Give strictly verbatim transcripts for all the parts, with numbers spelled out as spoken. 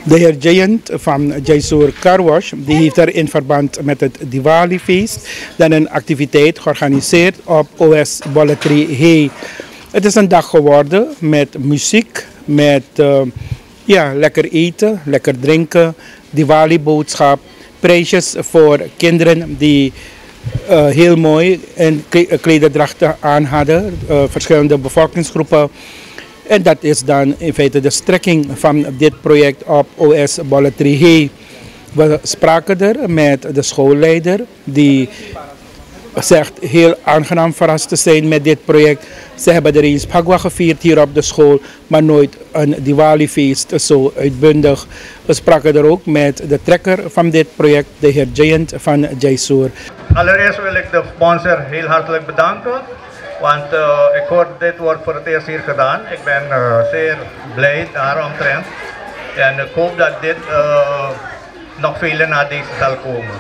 De heer Giant van Jaisur Car Wash die heeft er in verband met het Diwali-feest dan een activiteit georganiseerd op O S Bolletry Hey. Het is een dag geworden met muziek, met uh, ja, lekker eten, lekker drinken, Diwali-boodschap, prijsjes voor kinderen die uh, heel mooi en klederdrachten aan hadden, uh, verschillende bevolkingsgroepen. En dat is dan in feite de strekking van dit project op O S Bolletry Hey. We spraken er met de schoolleider die zegt heel aangenaam verrast te zijn met dit project. Ze hebben er eens Phagwa gevierd hier op de school, maar nooit een Diwali-feest zo uitbundig. We spraken er ook met de trekker van dit project, de heer Giant van Jaisur. Allereerst wil ik de sponsor heel hartelijk bedanken. Want uh, ik hoor dit wordt voor het eerst hier gedaan. Ik ben uh, zeer blij daaromtrent. En ik hoop dat dit uh, nog vele na deze zal komen.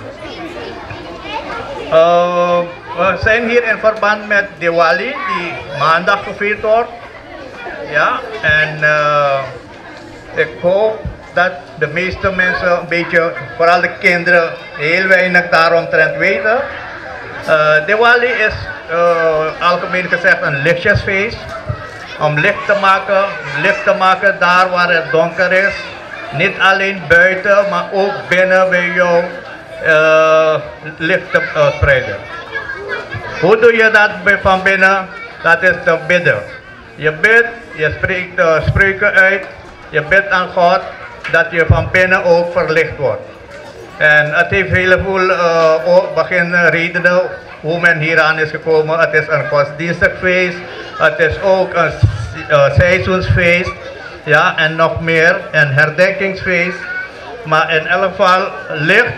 Uh, we zijn hier in verband met Diwali, die maandag gevierd wordt. Ja, en uh, ik hoop dat de meeste mensen een beetje, vooral de kinderen, heel weinig daaromtrent weten. Uh, Diwali is uh, algemeen gezegd een lichtjesfeest. Om licht te maken, licht te maken daar waar het donker is. Niet alleen buiten, maar ook binnen bij jou uh, licht te uh, spreiden. Hoe doe je dat bij van binnen? Dat is te bidden. Je bidt, je spreekt uh, spreuken uit, je bidt aan God dat je van binnen ook verlicht wordt. En het heeft heel veel uh, beginredenen hoe men hieraan is gekomen. Het is een godsdienstig feest, het is ook een uh, seizoensfeest, ja, en nog meer, een herdenkingsfeest. Maar in elk geval, licht,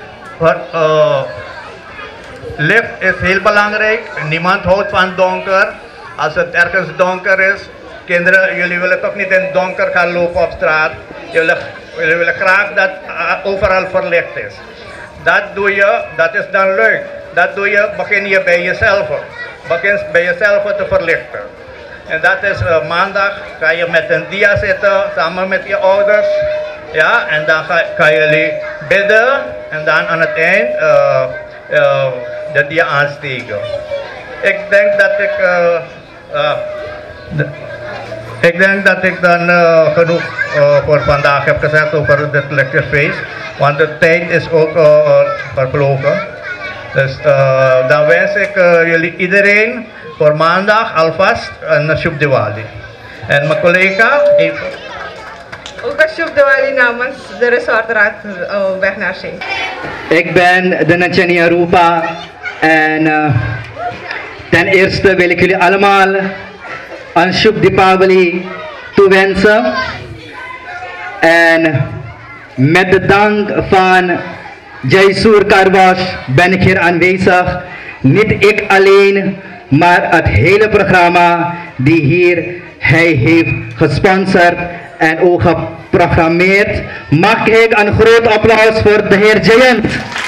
uh, licht is heel belangrijk. Niemand houdt van donker. Als het ergens donker is, kinderen, jullie willen toch niet in het donker gaan lopen op straat. Jullie We willen graag dat uh, overal verlicht is. Dat doe je, dat is dan leuk. Dat doe je, begin je bij jezelf. Begin bij jezelf te verlichten. En dat is uh, maandag, ga je met een dia zitten, samen met je ouders. Ja, en dan ga, gaan jullie bidden. En dan aan het eind uh, uh, de dia aansteken. Ik denk dat ik... Uh, uh, de, Ik denk dat ik dan uh, genoeg uh, voor vandaag heb gezegd over dit lecturefeest, want de tijd is ook uh, vervlogen. Dus uh, dan wens ik uh, jullie iedereen voor maandag alvast een Shubh Diwali. En mijn collega heeft ook een Shubh Diwali namens de resortraad uh, weg naar Zee. Ik ben de Nanchani Arupa en uh, ten eerste wil ik jullie allemaal een Shubh Diwali toewensen. En met de dank van Jaisur Car Wash ben ik hier aanwezig. Niet ik alleen, maar het hele programma die hier hij heeft gesponsord en ook geprogrammeerd. Mag ik een groot applaus voor de heer Giant.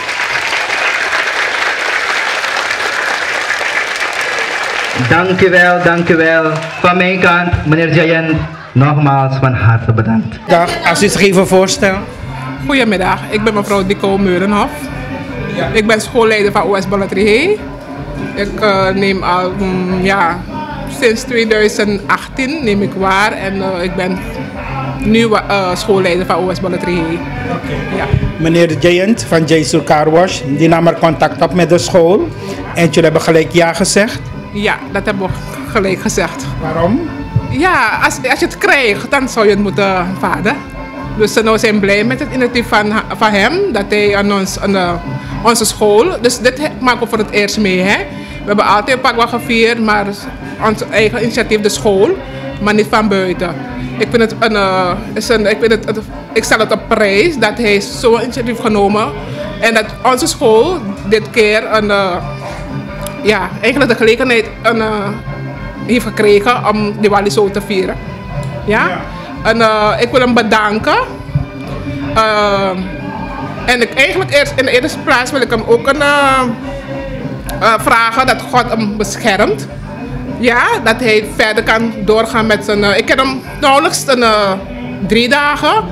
Dank u wel, dank u wel. Van mijn kant, meneer Giant, nogmaals van harte bedankt. Dag, als u zich even voorstelt. Goedemiddag, ik ben mevrouw Dico Meurenhof. Ik ben schoolleider van O S Bolletry Hey. Ik uh, neem al, um, ja, sinds tweeduizend achttien neem ik waar en uh, ik ben nu uh, schoolleider van O S Bolletry Hey. Okay. Ja. Meneer Giant van Jaisur Car Wash, die nam er contact op met de school en jullie hebben gelijk ja gezegd. Ja, dat hebben we gelijk gezegd. Waarom? Ja, als, als je het krijgt, dan zou je het moeten aanvaarden. Dus we nou zijn blij met het initiatief van, van hem, dat hij aan, ons, aan de, onze school, dus dit maken we voor het eerst mee. Hè? We hebben altijd Phagwa gevierd, maar ons eigen initiatief, de school, maar niet van buiten. Ik vind het een, uh, is een ik, vind het, het, ik stel het op prijs dat hij zo'n initiatief genomen en dat onze school dit keer een... Uh, ja, eigenlijk de gelegenheid een, uh, heeft gekregen om Diwali zo te vieren. Ja? Ja. En uh, ik wil hem bedanken. Uh, en ik eigenlijk eerst in de eerste plaats wil ik hem ook een, uh, uh, vragen dat God hem beschermt. Ja, dat hij verder kan doorgaan met zijn... Uh, ik ken hem nauwelijks een, uh, drie dagen.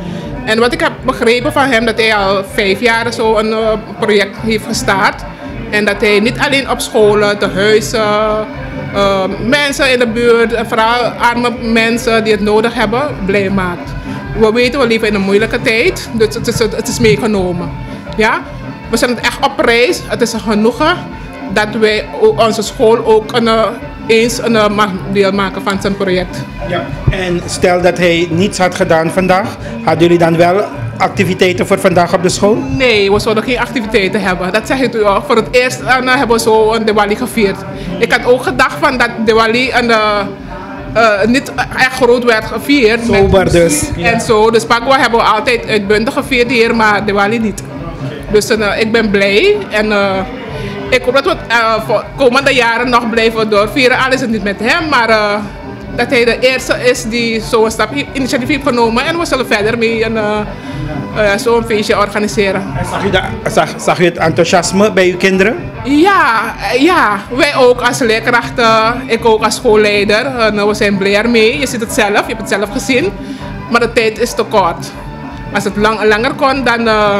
En wat ik heb begrepen van hem, dat hij al vijf jaar zo een uh, project heeft gestart. En dat hij niet alleen op scholen, te huizen, uh, mensen in de buurt, vooral arme mensen die het nodig hebben, blij maakt. We weten, we leven in een moeilijke tijd, dus het is, het is meegenomen. Ja? We zijn echt op reis, het is een genoegen dat wij onze school ook een, eens een deel maken van zijn project. Ja. En stel dat hij niets had gedaan vandaag, hadden jullie dan wel activiteiten voor vandaag op de school? Nee, we zouden geen activiteiten hebben. Dat zeg ik u al. Voor het eerst uh, hebben we zo een Diwali gevierd. Ik had ook gedacht van dat Diwali een, uh, uh, niet echt groot werd gevierd. Sober dus. Ja. En zo. Dus Pakwa hebben we altijd uitbundig gevierd hier, maar Diwali niet. Dus uh, ik ben blij en uh, ik hoop dat we het uh, voor komende jaren nog blijven doorvieren. Al is het niet met hem, maar uh, dat hij de eerste is die zo'n stap initiatief heeft genomen. En we zullen verder mee een, uh, uh, zo'n feestje organiseren. En zag, u de, zag, zag u het enthousiasme bij uw kinderen? Ja, ja, wij ook als leerkrachten, ik ook als schoolleider. Uh, we zijn blij ermee. Je ziet het zelf, je hebt het zelf gezien. Maar de tijd is te kort. Als het lang, langer kon, dan uh,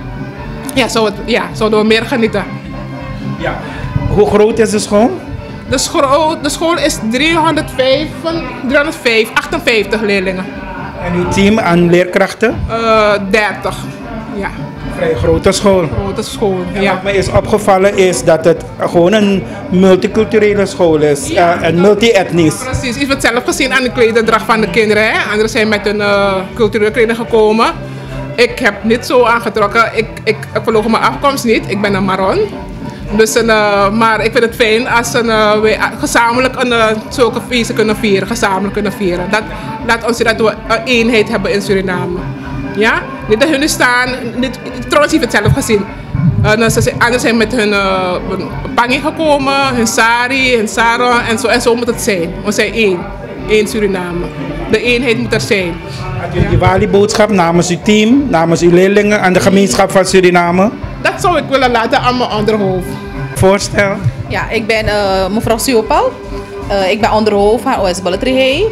ja, zou het, ja, zouden we meer genieten. Ja. Hoe groot is de school? De school, de school is driehonderdvijf, driehonderdvijf, achtenvijftig leerlingen. En uw team aan leerkrachten? Uh, dertig, ja. Vrij grote school. Grote school, En ja. wat me is opgevallen is dat het gewoon een multiculturele school is. Ja. Uh, en multi-etnisch. Precies, ik heb het zelf gezien aan de klederdracht van de kinderen. Hè. Anderen zijn met hun uh, culturele kleding gekomen. Ik heb niet zo aangetrokken, ik, ik, ik verloog mijn afkomst niet, ik ben een Maron. Dus een, uh, maar ik vind het fijn als een, uh, wij gezamenlijk een, uh, zulke feesten kunnen vieren, gezamenlijk kunnen vieren. Dat laat ons zien dat we een eenheid hebben in Suriname. Ja? Niet dat hun staan, niet, trouwens heeft het zelf gezien. Uh, ze, anderen zijn met hun uh, pangi gekomen, hun sari, hun sarong en zo, en zo moet het zijn. We zijn één, één Suriname. De eenheid moet er zijn. Had u een Diwali-boodschap namens uw team, namens uw leerlingen aan de gemeenschap van Suriname? Dat zou ik willen laten aan mijn onderhoofd. Voorstel? Ja, ik ben uh, mevrouw Siopal. Uh, ik ben onderhoofd van O S Bolletri.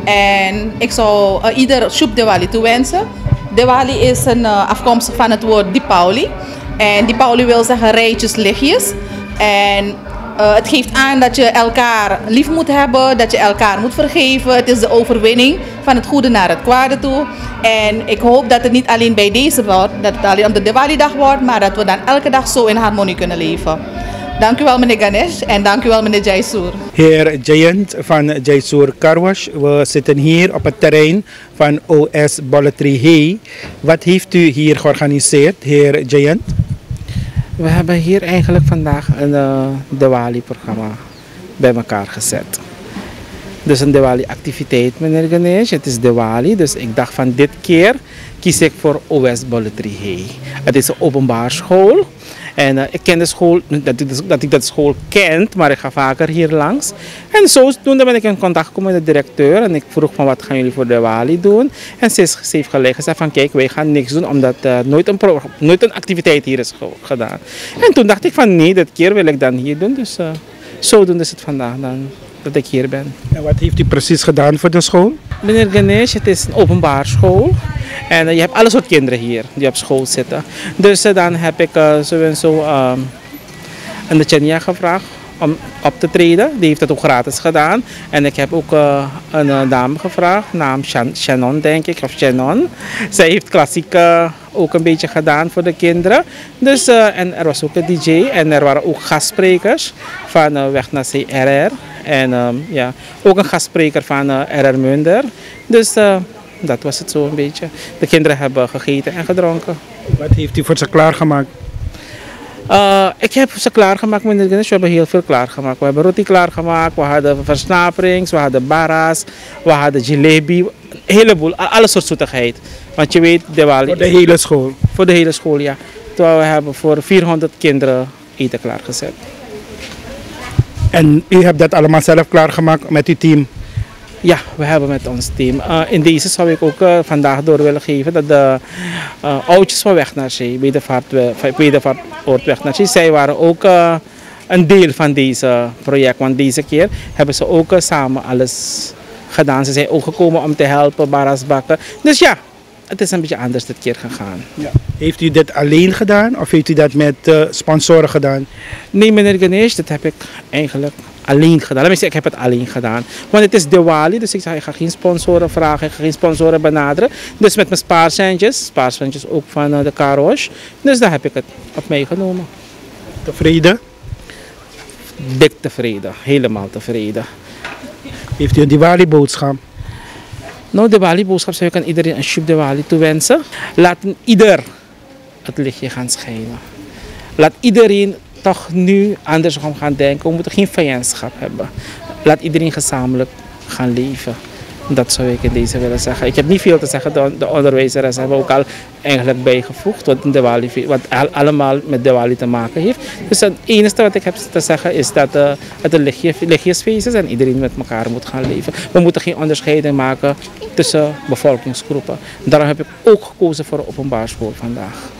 En ik zou uh, ieder Shub Diwali toewensen. Diwali is een uh, afkomstig van het woord Deepavali. En Deepavali wil zeggen rijtjes, lichtjes. En uh, het geeft aan dat je elkaar lief moet hebben, dat je elkaar moet vergeven. Het is de overwinning van het goede naar het kwade toe. En ik hoop dat het niet alleen bij deze wordt, dat het alleen op de Diwali-dag wordt, maar dat we dan elke dag zo in harmonie kunnen leven. Dank u wel meneer Ganesh en dank u wel meneer Jaisur. Heer Jayant van Jaisur Carwash, we zitten hier op het terrein van O S Bolletri. Wat heeft u hier georganiseerd, heer Jayant? We hebben hier eigenlijk vandaag een uh, Diwali-programma bij elkaar gezet. Dus een Diwali-activiteit, meneer Ganesh. Het is Diwali, dus ik dacht van dit keer kies ik voor O S Bolletri. Het is een openbaar school. En uh, ik ken de school, dat ik, dat ik dat school kent, maar ik ga vaker hier langs. En zodoende ben ik in contact gekomen met de directeur. En ik vroeg van wat gaan jullie voor Diwali doen. En ze, is, ze heeft gelijk gezegd van kijk, wij gaan niks doen omdat uh, nooit, een pro, nooit een activiteit hier is gedaan. En toen dacht ik van nee, dit keer wil ik dan hier doen. Dus uh, zodoende is het vandaag dan dat ik hier ben. En wat heeft u precies gedaan voor de school? Meneer Ganesh, het is een openbaar school. En uh, je hebt alle soort kinderen hier die op school zitten. Dus uh, dan heb ik uh, zo en zo uh, een de Chenia gevraagd om op te treden. Die heeft het ook gratis gedaan. En ik heb ook uh, een uh, dame gevraagd, naam Shan Shannon denk ik, of Shannon. Zij heeft klassiek uh, ook een beetje gedaan voor de kinderen. Dus, uh, en er was ook een D J en er waren ook gastsprekers van uh, Weg naar C R R. En um, ja, ook een gastspreker van uh, R R Munder. Dus uh, dat was het zo een beetje. De kinderen hebben gegeten en gedronken. Wat heeft u voor ze klaargemaakt? Uh, ik heb ze klaargemaakt, meneer Ganesh. We hebben heel veel klaargemaakt. We hebben roti klaargemaakt, we hadden versnaperings, we hadden baras, we hadden jalebi. Een heleboel, alle soort zoetigheid. Want je weet, Diwali. Voor de hele school? Voor de hele school, ja. Terwijl we hebben voor vierhonderd kinderen eten klaargezet. En u hebt dat allemaal zelf klaargemaakt met uw team? Ja, we hebben met ons team. Uh, in deze zou ik ook uh, vandaag door willen geven dat de uh, oudjes van Weg naar Zee, Bedevaartoord Weg naar Zee, zij waren ook uh, een deel van deze project. Want deze keer hebben ze ook uh, samen alles gedaan. Ze zijn ook gekomen om te helpen, baras bakken. Dus ja, het is een beetje anders dit keer gegaan. Ja. Heeft u dit alleen gedaan of heeft u dat met uh, sponsoren gedaan? Nee, meneer Ganesh, dat heb ik eigenlijk alleen gedaan. Laat me zeggen, ik heb het alleen gedaan. Want het is Diwali, dus ik zeg, ik ga geen sponsoren vragen, ik ga geen sponsoren benaderen. Dus met mijn spaarcentjes, spaarcentjes ook van uh, de Car Wash. Dus daar heb ik het op meegenomen. Tevreden? Dik tevreden, helemaal tevreden. Heeft u een Diwali-boodschap? Nou, Diwali-boodschap zou ik aan iedereen een Shub Diwali toewensen. Laten ieder het lichtje gaan schijnen. Laat iedereen toch nu anders gaan denken. We moeten geen vijandschap hebben. Laat iedereen gezamenlijk gaan leven. Dat zou ik in deze willen zeggen. Ik heb niet veel te zeggen, de, de onderwijzeres hebben ook al eigenlijk bijgevoegd wat, Diwali, wat al, allemaal met Diwali te maken heeft. Dus het enige wat ik heb te zeggen is dat uh, het een lichtje, lichtjesfeest is en iedereen met elkaar moet gaan leven. We moeten geen onderscheiding maken tussen bevolkingsgroepen. Daarom heb ik ook gekozen voor een openbaar school vandaag.